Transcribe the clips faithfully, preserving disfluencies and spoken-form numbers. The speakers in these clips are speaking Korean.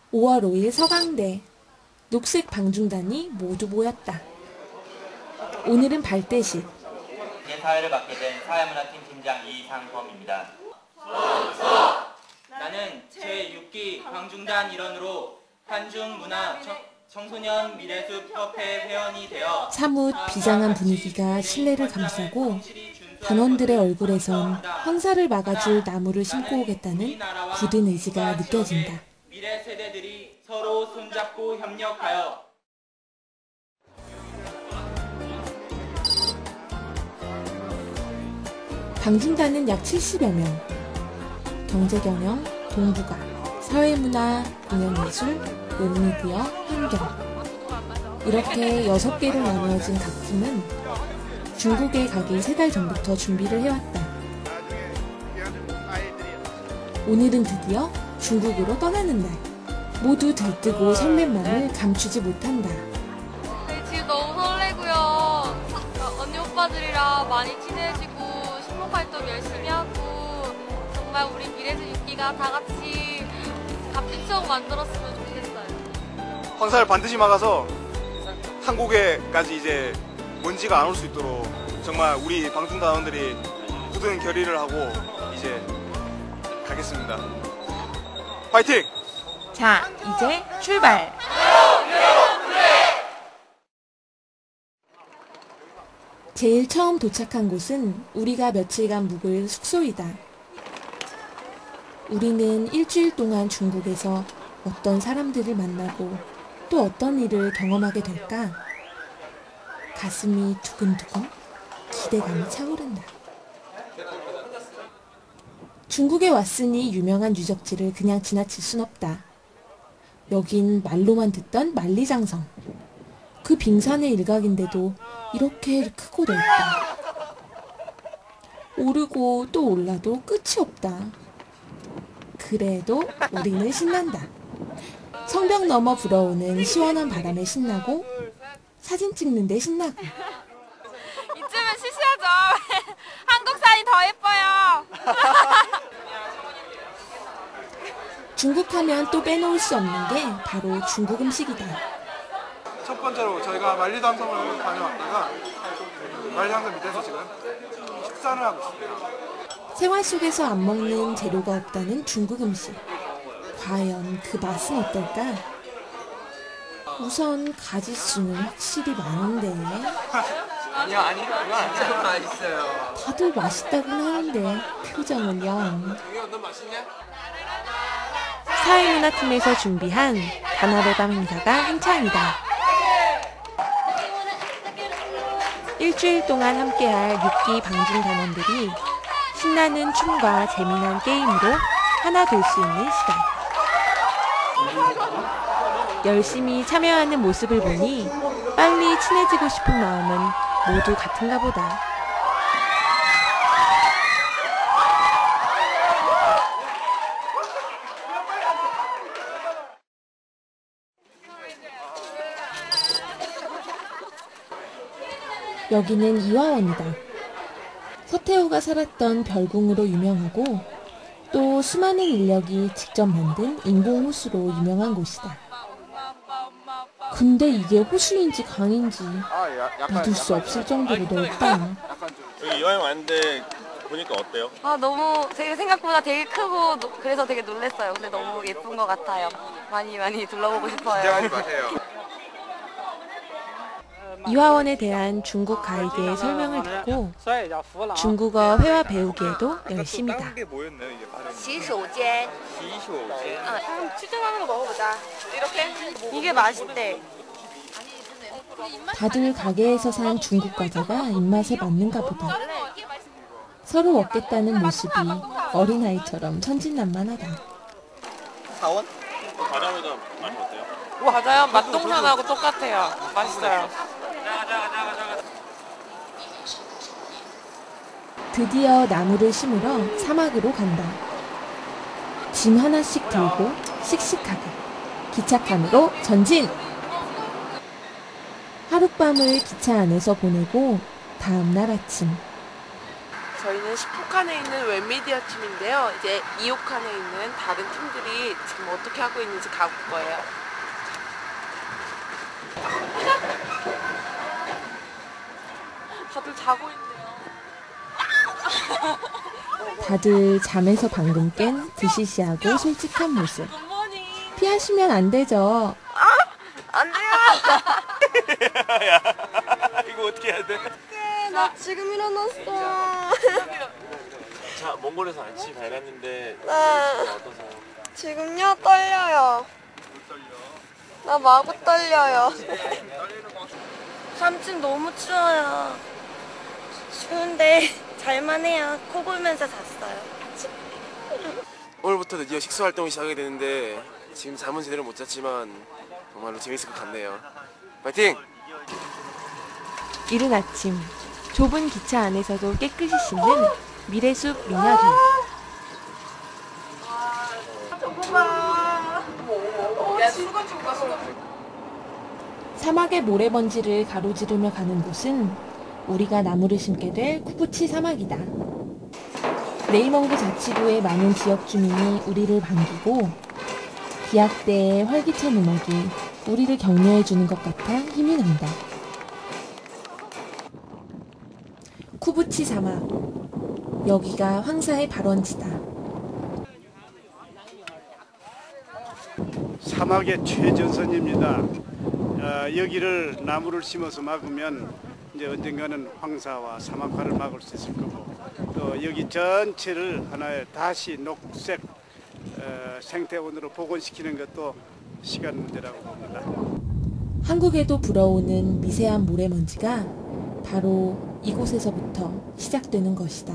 오월 오일 서강대. 녹색 방중단이 모두 모였다. 오늘은 발대식. 사회를 맡게 된 사회문화팀 팀장 이상범입니다. 나는 제육 기 방중단 일원으로 한중문화 청소년 미래숲 협회 회원이 되어 사뭇 비장한 분위기가 실내를 감싸고 단원들의 얼굴에선 황사를 막아줄 나무를 심고 오겠다는 굳은 의지가 느껴진다. 미래 세대들이 서로 손잡고 협력하여 방중단은 약 칠십여 명. 경제경영, 동북아, 사회문화, 공연예술, 웹미디어, 환경. 이렇게 여섯 개로 나누어진 각 팀은 중국에 가기 세 달 전부터 준비를 해왔다. 오늘은 드디어 중국으로 떠나는 날. 모두 들뜨고 설렘 마음을 감추지 못한다. 네, 지금 너무 설레고요. 언니 오빠들이랑 많이 친해지고 신곡활동 열심히 하고 정말 우리 미래숲 육 기가 다 같이 값진 추억 만들었으면 좋겠어요. 황사를 반드시 막아서 한국에까지 이제 먼지가 안 올 수 있도록 정말 우리 방중단원들이 굳은 결의를 하고 이제 가겠습니다. 파이팅! 자, 이제 출발! 제일 처음 도착한 곳은 우리가 며칠간 묵을 숙소이다. 우리는 일주일 동안 중국에서 어떤 사람들을 만나고 또 어떤 일을 경험하게 될까? 가슴이 두근두근 기대감이 차오른다. 중국에 왔으니 유명한 유적지를 그냥 지나칠 순 없다. 여긴 말로만 듣던 만리장성. 그 빙산의 일각인데도 이렇게 크고 넓다. 오르고 또 올라도 끝이 없다. 그래도 우리는 신난다. 성벽 넘어 불어오는 시원한 바람에 신나고 사진 찍는데 신나고. 이쯤은 쉬셔야죠. 한국 사진 더 예뻐요. 중국 하면 또 빼놓을 수 없는 게 바로 중국 음식이다. 첫 번째로 저희가 만리장성을 다녀왔다가 만리장성 밑에서 지금 식사를 하고 있습니다. 생활 속에서 안 먹는 재료가 없다는 중국 음식. 과연 그 맛은 어떨까? 우선 가지수는 확실히 많은데. 아니요 아니 그건 아니야. 맛있어요. 다들 맛있다고는 하는데 표정은 영. 사회문화팀에서 준비한 단합의 밤 행사가 한창이다. 일주일 동안 함께할 육 기 방중 단원들이 신나는 춤과 재미난 게임으로 하나 될 수 있는 시간. 열심히 참여하는 모습을 보니 빨리 친해지고 싶은 마음은 모두 같은가 보다. 여기는 이화원이다. 서태후가 살았던 별궁으로 유명하고 또 수많은 인력이 직접 만든 인공호수로 유명한 곳이다. 근데 이게 호수인지 강인지 믿을 수 없을 정도로 넓다. 여기 이화영 왔는데 보니까 어때요? 아 너무 되게 생각보다 되게 크고 노, 그래서 되게 놀랐어요. 근데 너무 예쁜 것 같아요. 많이 많이 둘러보고 싶어요. 긴장하지 마세요. 이화원에 대한 중국 가이드의 설명을 듣고 중국어 회화 배우기에도 열심이다. 洗手间. 응, 추천하는 거 먹어보자. 이렇게? 이게 맛있대. 다들 가게에서 산 중국 과자가 입맛에 맞는가 보다. 서로 먹겠다는 모습이 어린아이처럼 천진난만하다. 사원? 과자보다 맛이 어때요? 과자요? 맛동산하고 똑같아요. 맛있어요. 드디어 나무를 심으러 사막으로 간다. 짐 하나씩 들고 씩씩하게 기차칸으로 전진! 하룻밤을 기차 안에서 보내고 다음날 아침 저희는 십 호 칸에 있는 웹미디어 팀인데요. 이제 이 호 칸에 있는 다른 팀들이 지금 어떻게 하고 있는지 가볼 거예요. 다들 자고 있네요. 다들 잠에서 방금 깬 드시시하고 솔직한 모습. 피하시면 안 되죠. 안 돼요! 야, 이거 어떻게 해야 돼? 어떡해, 나 지금 일어났어. 자, 몽골에서 안치 밝았는데 네. 어떠세요? 지금요? 떨려요. 나 마구 떨려요. 삼 층 너무 추워요. 추운데 잘만 해요. 코 골면서 잤어요. 오늘부터 드디어 식수 활동이 시작이 되는데 지금 잠은 제대로 못 잤지만 정말로 재밌을 것 같네요. 파이팅! 이른 아침 좁은 기차 안에서도 깨끗이 씻는 미래숲 미녀들. 사막의 모래먼지를 가로지르며 가는 곳은 우리가 나무를 심게 될 쿠부치 사막이다. 네이멍구 자치구의 많은 지역 주민이 우리를 반기고 기악 때의 활기찬 음악이 우리를 격려해주는 것 같아 힘이 난다. 쿠부치 사막, 여기가 황사의 발원지다. 사막의 최전선입니다. 어, 여기를 나무를 심어서 막으면 이제 언젠가는 황사와 사막화를 막을 수 있을 거고, 또 여기 전체를 하나의 다시 녹색 어, 생태원으로 복원시키는 것도 시간 문제라고 봅니다. 한국에도 불어오는 미세한 모래먼지가 바로 이곳에서부터 시작되는 것이다.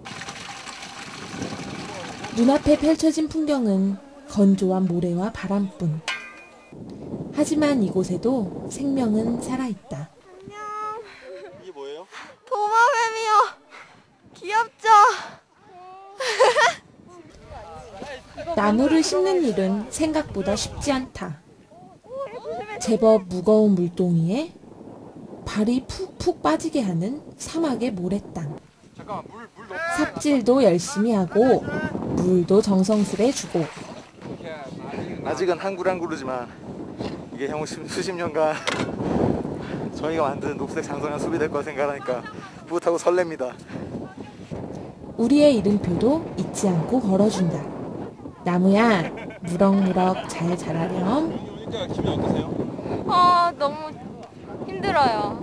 눈앞에 펼쳐진 풍경은 건조한 모래와 바람뿐. 하지만 이곳에도 생명은 살아있다. 이게 뭐예요? 도마뱀이요. 귀엽죠? 나무를 심는 일은 생각보다 쉽지 않다. 제법 무거운 물동이에 발이 푹푹 빠지게 하는 사막의 모래땅. 삽질도 열심히 하고 물도 정성스레 주고. 아직은 한 그루 한 그루지만 이게 향후 수십 년간 저희가 만든 녹색 장성한 숲이 될 거라 생각하니까 뿌듯하고 설렙니다. 우리의 이름표도 잊지 않고 걸어준다. 나무야, 무럭무럭 잘 자라렴. 오니까 기분이 어떠세요? 아, 너무 힘들어요.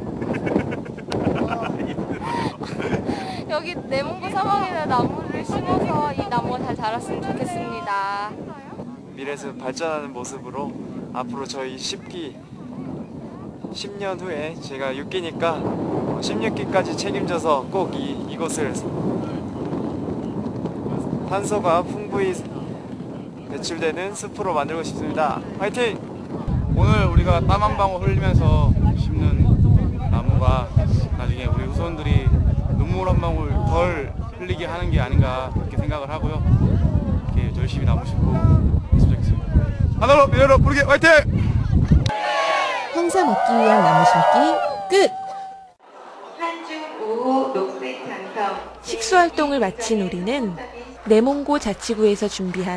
여기 내몽고 사막에다 나무를 심어서 이 나무가 잘 자랐으면 좋겠습니다. 미래숲 발전하는 모습으로 앞으로 저희 십 기 십 년 후에 제가 육 기니까 십육 기까지 책임져서 꼭 이, 이곳을 탄소가 풍부히 배출되는 숲으로 만들고 싶습니다. 화이팅! 오늘 우리가 땀 한 방울 흘리면서 심는 나무가 나중에 우리 후손들이 눈물 한 방울 덜 흘리게 하는 게 아닌가 그렇게 생각을 하고요. 이렇게 열심히 나무 심고 했으면 좋겠습니다. 하나로 미래로 부르게 화이팅! 황사 막기 위한 나무 심기 끝! 한중 오후 녹색 장성 식수활동을 마친 우리는 내몽고 자치구에서 준비한